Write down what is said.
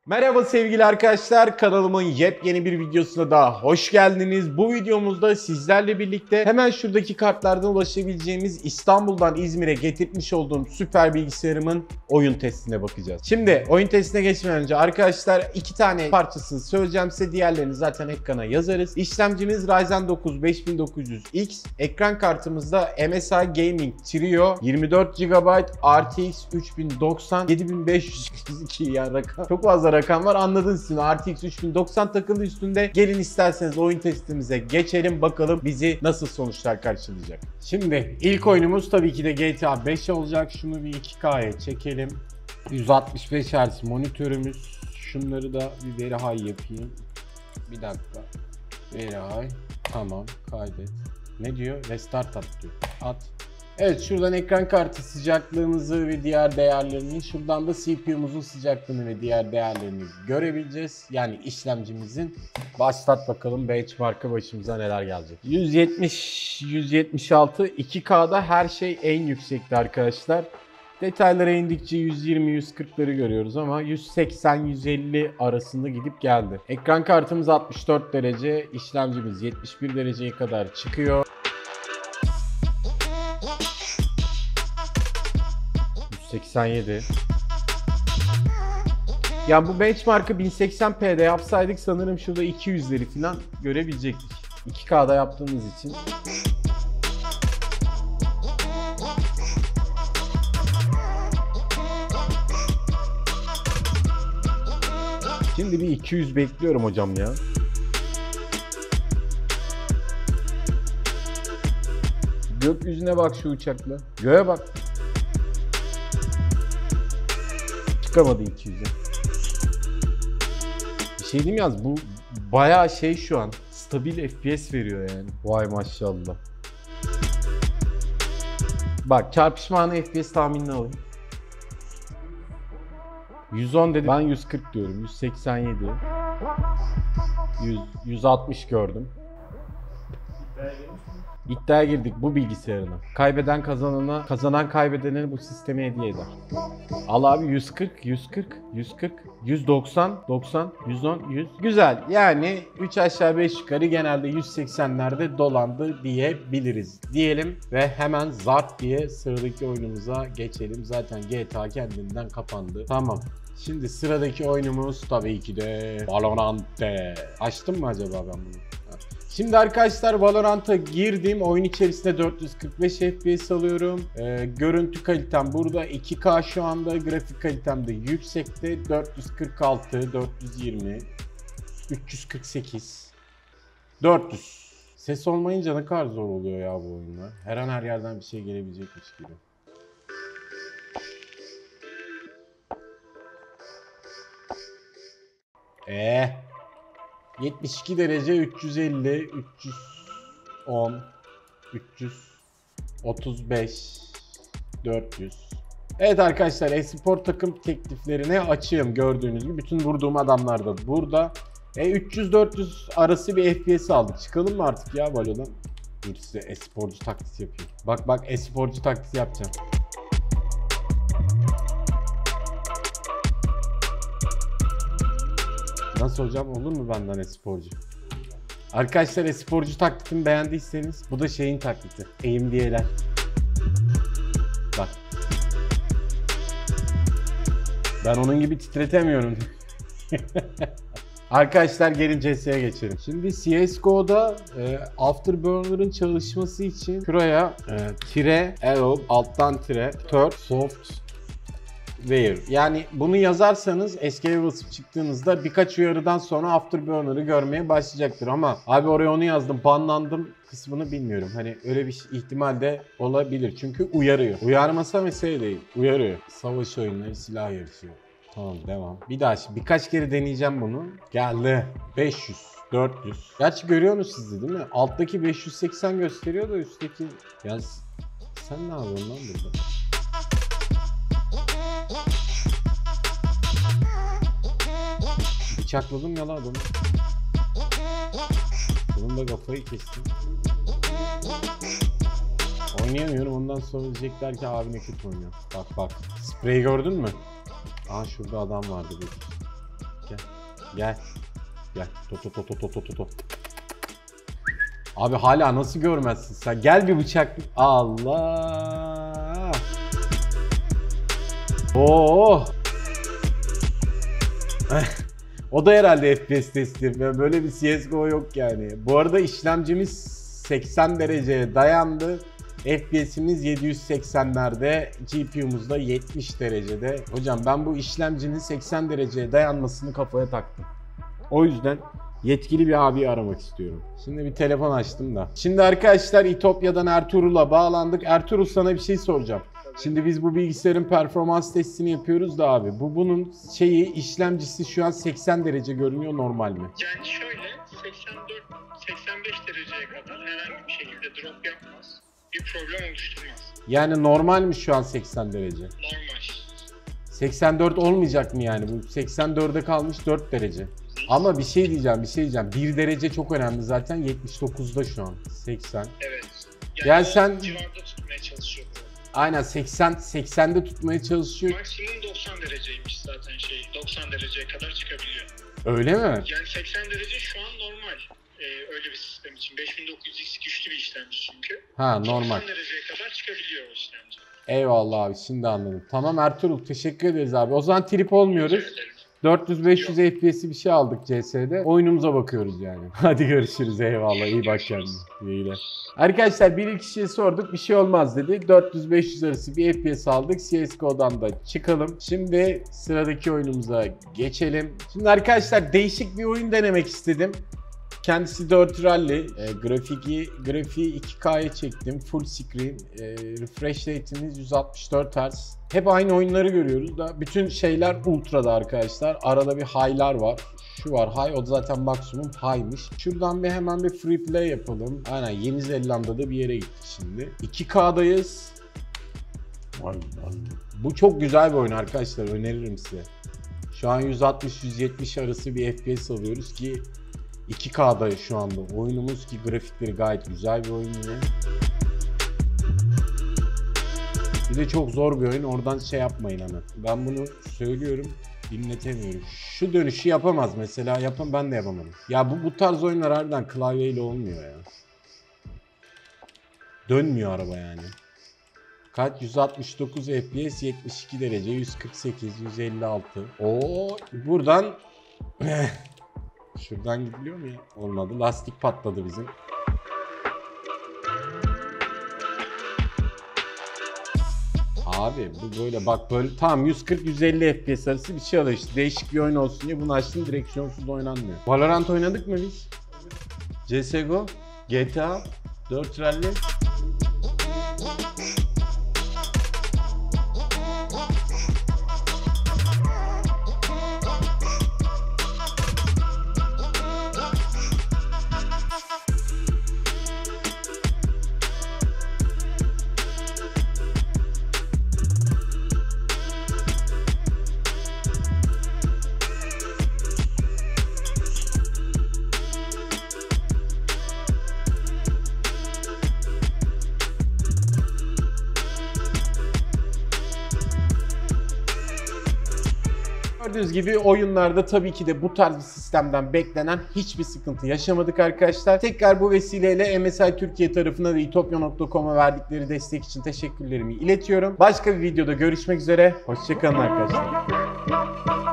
Merhaba sevgili arkadaşlar, kanalımın yepyeni bir videosuna daha hoş geldiniz. Bu videomuzda sizlerle birlikte hemen şuradaki kartlardan ulaşabileceğimiz İstanbul'dan İzmir'e getirmiş olduğum süper bilgisayarımın oyun testine bakacağız. Şimdi oyun testine geçmeden önce arkadaşlar iki tane parçasını söyleyeceğim size, diğerlerini zaten ekrana yazarız. İşlemcimiz Ryzen 9 5900X, ekran kartımızda MSI Gaming Trio 24 GB RTX 3090 7542 yani rakam. Çok fazla rakam var, anladınız siz. RTX 3090 takılı üstünde. Gelin isterseniz oyun testimize geçelim, bakalım bizi nasıl sonuçlar karşılayacak. Şimdi ilk oyunumuz tabii ki de GTA 5 olacak. Şunu bir 2K'ya çekelim. 165 Hz monitörümüz. Şunları da bir veri high yapayım. Bir dakika. Veri high. Tamam, kaydet. Ne diyor? Restart at diyor. At. Evet, şuradan ekran kartı sıcaklığımızı ve diğer değerlerini, şuradan da CPU'muzun sıcaklığını ve diğer değerlerini görebileceğiz. Yani işlemcimizin. Başlat bakalım benchmark'a, başımıza neler gelecek. 170, 176, 2K'da her şey en yüksekte arkadaşlar. Detaylara indikçe 120-140'ları görüyoruz ama 180-150 arasında gidip geldi. Ekran kartımız 64 derece, işlemcimiz 71 dereceye kadar çıkıyor. 187. Ya bu benchmark'ı 1080p'de yapsaydık sanırım şurada 200'leri falan görebilecektik. 2K'da yaptığımız için. Şimdi bir 200 bekliyorum hocam ya. Gökyüzüne bak şu uçakla. Göğe bak. Çıkamadı 200'e. Bir şey diyeyim yalnız, bu bayağı şey, şu an stabil FPS veriyor yani. Vay maşallah. Bak çarpışma anı FPS tahminini alayım. 110 dedi, ben 140 diyorum. 187. 160 gördüm. İddiaya girdik bu bilgisayarına. Kaybeden kazanana, kazanan kaybedene bu sistemi hediye eder. Al abi, 140, 140, 140, 190, 90, 110, 100. Güzel. Yani 3 aşağı 5 yukarı genelde 180'lerde dolandı diyebiliriz. Diyelim ve hemen zart diye sıradaki oyunumuza geçelim. Zaten GTA kendinden kapandı. Tamam. Şimdi sıradaki oyunumuz tabii ki de Valorant'te. Açtım mı acaba ben bunu? Şimdi arkadaşlar Valorant'a girdim. Oyun içerisinde 445 FPS alıyorum. Görüntü kalitem burada 2K şu anda. Grafik kalitem de yüksekte. 446, 420, 348, 400. Ses olmayınca ne kadar zor oluyor ya bu oyunlar. Her an her yerden bir şey gelebilecekmiş gibi. Eee 72 derece, 350, 310, 335, 400. Evet arkadaşlar, espor takım tekliflerine açığım gördüğünüz gibi. Bütün vurduğum adamlar da burada. 300-400 arası bir FPS aldık. Çıkalım mı artık ya Valo'dan? Dur size esporcu taklidi yapayım. Bak esporcu taklidi yapacağım. Nasıl hocam, olur mu benden esporcu? Arkadaşlar esporcu taklitimi beğendiyseniz bu da şeyin taklidi. AMD'ler. Bak. Ben onun gibi titretemiyorum. Arkadaşlar gelin CS'ye geçelim. Şimdi CSGO'da Afterburner'ın çalışması için şuraya tire, arrow, alttan tire, third, soft, Where. Yani bunu yazarsanız escape'e basıp çıktığınızda birkaç uyarıdan sonra Afterburner'ı görmeye başlayacaktır ama abi oraya onu yazdım, banlandım kısmını bilmiyorum. Hani öyle bir ihtimal de olabilir çünkü uyarıyor. Uyarmasa mesele değil, uyarıyor. Savaş oyunları, silah yarışı. Tamam, devam. Bir daha birkaç kere deneyeceğim bunu. Geldi. 500, 400. Gerçi görüyorsunuz siz de değil mi? Alttaki 580 gösteriyor da üstteki... Ya sen ne yapıyorsun lan burada? Bıçakladım ya lan adamı. Bunun da kafayı kestim. Oynayamıyorum, ondan sonra diyecekler ki abi ne kötü oynuyor. Bak. Spreyi gördün mü? Aa şurada adam vardı bir. Gel. Gel. To. Abi hala nasıl görmezsin sen? Gel bir bıçak. Allah. Oo. O da herhalde FPS testi. Böyle bir CSGO yok yani. Bu arada işlemcimiz 80 dereceye dayandı. FPS'imiz 780'lerde, GPU'muz da 70 derecede. Hocam ben bu işlemcinin 80 dereceye dayanmasını kafaya taktım. O yüzden yetkili bir abi aramak istiyorum. Şimdi bir telefon açtım da. Şimdi arkadaşlar İtopya'dan Ertuğrul'a bağlandık. Ertuğrul, sana bir şey soracağım. Şimdi biz bu bilgisayarın performans testini yapıyoruz da abi. Bunun işlemcisi şu an 80 derece görünüyor, normal mi? Yani şöyle 84-85 dereceye kadar herhangi bir şekilde drop yapmaz. Bir problem oluşturmaz. Yani normal mi şu an 80 derece? Normal. 84 olmayacak mı yani? Bu 84'e kalmış 4 derece. Ama bir şey diyeceğim. 1 derece çok önemli zaten, 79'da şu an. 80. Evet. Yani sen civarda tutmaya çalışıyor bu. Aynen 80'de tutmaya çalışıyor. Maksimum 90 dereceymiş zaten 90 dereceye kadar çıkabiliyor. Öyle mi? Yani 80 derece şu an normal. Öyle bir sistem için. 5900X güçlü bir işlemci çünkü. Ha, normal. 90 dereceye kadar çıkabiliyor o işlemci. Eyvallah abi, şimdi anladım. Tamam Ertuğrul, teşekkür ederiz abi. O zaman trip olmuyoruz. 400-500 FPS'i bir şey aldık CS'de. Oyunumuza bakıyoruz yani. Hadi görüşürüz, eyvallah, iyi bak kendine. İyi. Arkadaşlar bir kişiye sorduk, bir şey olmaz dedi. 400-500 arası bir FPS aldık. CSGO'dan da çıkalım. Şimdi sıradaki oyunumuza geçelim. Şimdi arkadaşlar değişik bir oyun denemek istedim. Kendisi 4 rally, grafiği 2K'ya çektim, full screen, refresh rate'imiz 164 Hz. Hep aynı oyunları görüyoruz da bütün şeyler ultra'da arkadaşlar. Arada bir high'lar var. Şu var high, o da zaten maksimum high'mış. Şuradan hemen bir free play yapalım. Aynen, Yeni Zelanda'da bir yere gittik şimdi. 2K'dayız. Bu çok güzel bir oyun arkadaşlar, öneririm size. Şu an 160-170 arası bir FPS alıyoruz ki 2K'da şu anda oyunumuz, ki grafikleri gayet güzel bir oyun yine. Bir de çok zor bir oyun, oradan şey yapmayın hani. Ben bunu söylüyorum, dinletemiyorum. Şu dönüşü yapamaz mesela, ben de yapamadım. Ya bu tarz oyunlar harbiden klavyeyle olmuyor ya. Dönmüyor araba yani. Kaç? 169 FPS, 72 derece, 148, 156. Oo, buradan şuradan gidiliyor mu ya? Olmadı. Lastik patladı bizim. Abi bu böyle bak, böyle tamam 140-150 FPS arası bir şey alıyor işte. Değişik bir oyun olsun diye bunu açtım, direksiyonsuz oynanmıyor. Valorant oynadık mı biz? CSGO, GTA, 4 Rally. Gördüğünüz gibi oyunlarda tabii ki de bu tarz bir sistemden beklenen hiçbir sıkıntı yaşamadık arkadaşlar. Tekrar bu vesileyle MSI Türkiye tarafına ve itopya.com'a verdikleri destek için teşekkürlerimi iletiyorum. Başka bir videoda görüşmek üzere. Hoşça kalın arkadaşlar.